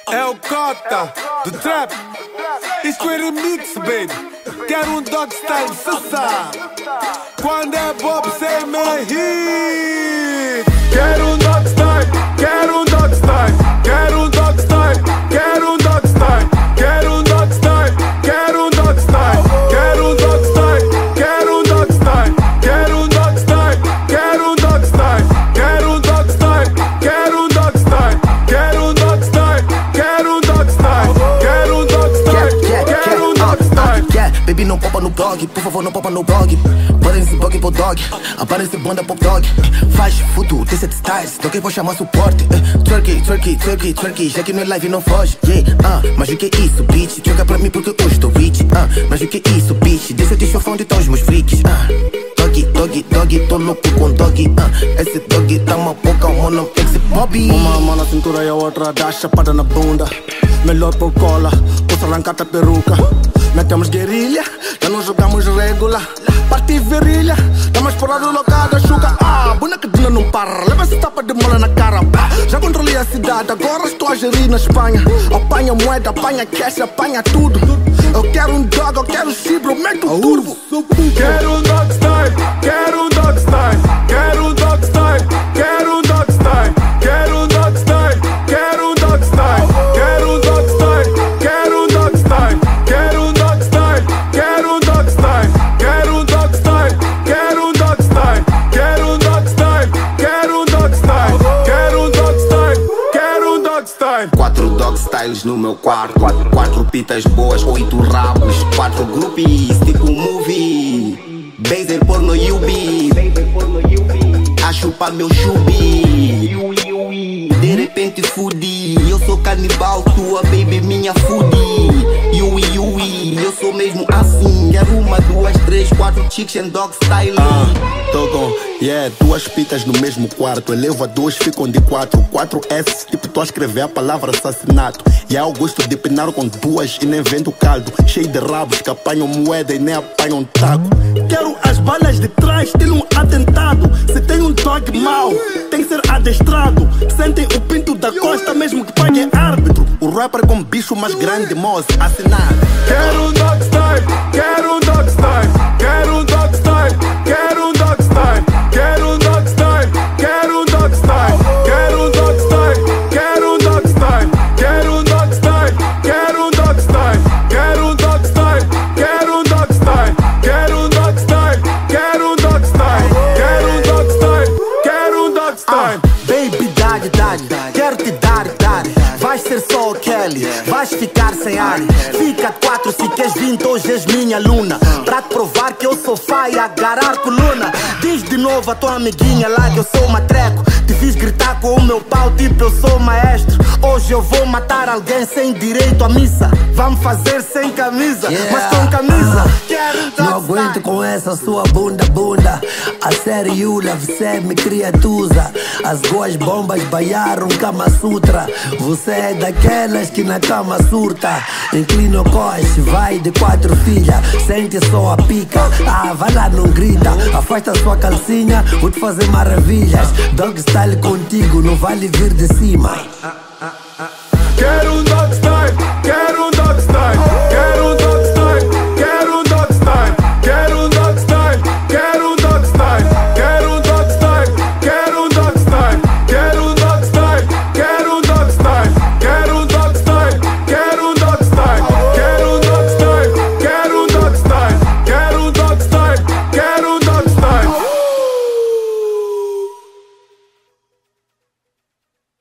É o Cota do Trap. Isto é remix, baby. Quero dog style, cê sabe. Quando é Bob, cê me hit. Quero dog style, quero dog style. Quero dog style, quero dog style. Quero dog style, quero dog style. Quero dog style, quero dog style. Quero dog style, quero dog style. Quero dog style, quero dog style. Quero dog style, quero dog style. Quero dog style, quero dog style. Baby, não popa no blog, por favor, não popa no blog. Para esse blog pro dog, aparece banda pop dog. Faz futuro, tem set styles, então quem vou chamar suporte. Twerky, twerky, twerky, twerky, já que no é live não foge. Mas o que é isso, bitch? Joga pra mim porque eu estou rich. Mas o que é isso, bitch? Deixa eu te chofar onde estão os meus freaks. Doggy, doggy, doggy, tô louco com doggy. Esse doggy tá uma boca, mano, esse Bobby. Uma mão na cintura e a outra dá chapada na bunda. Melhor por cola, posso arrancar a peruca. Metemos guerrilha, já não jogamos regular. Parti virilha, dá mais porrada locada, chuca. Boneca de não para, leva esse tapa de mola na cara. Já controlei a cidade, agora estou a gerir na Espanha. Apanha moeda, apanha cash, apanha tudo. Eu quero um dog, eu quero chibro, mete o turbo. Quero dog style, quero dog style. Quero dog style, quero dog style. Quero dog style, quero dog style. Quero dog style, quero dog style. Quero dog style, quero dog style. Quero dog style, quero dog style. Quero dog style, quero dog style. Quero dog style, quero dog style. 4 dog styles no meu quarto. 4 pitas boas, 8 rabos. 4 groupies, tipo movie. Baser porno Yubi. A chupar meu chubi. De repente fudi. Eu sou canibal, tua baby minha foodie. Yui, yui, eu sou mesmo assim. Quero 1, 2, 3, 4 chicks and dog style. Tô com, 2 pitas no mesmo quarto. Elevo a 2, ficam de 4. 4 S, tipo tô a escrever a palavra assassinato. E eu gosto de pinar com 2 e nem vendo caldo. Cheio de rabos que apanham moeda e nem apanham taco. Quero as balas de trás, estilo um atentado. Se tem um dog mau, tem que ser adestrado. Sentem o pinto da costa mesmo que pague árbitro. O rapper com bicho mais grande, moço, assinado. Quero dog style, quero dog style. Quero dog style, quero dog style. Quero dog style, quero dog style. Quero dog style, quero dog style. Quero dog style, quero dog style. Quero dog style, quero dog style. Quero dog style, quero dog style. Quero dog style, quero dog style. Baby, dá, quero te dar. Vais ser só o Kelly, vais ficar sem ar. Fica 4 se queres 20, hoje és minha luna. Pra te provar que eu sou fã e agarrar coluna. Diz de novo a tua amiguinha lá que eu sou matreco. Te fiz gritar com o meu pau tipo eu sou maestro. Hoje eu vou matar alguém sem direito à missa. Vamos fazer sem camisa, mas com camisa. Não aguento com essa sua bunda. A sério, você me criatuza. As duas bombas baiaram Kama Sutra. Você é daquelas que na cama surta. Inclina o coche, vai de 4 filhas. Sente só a pica, vai lá, não grita. Afasta sua calcinha, vou te fazer maravilhas. Dog style contigo, não vale vir de cima.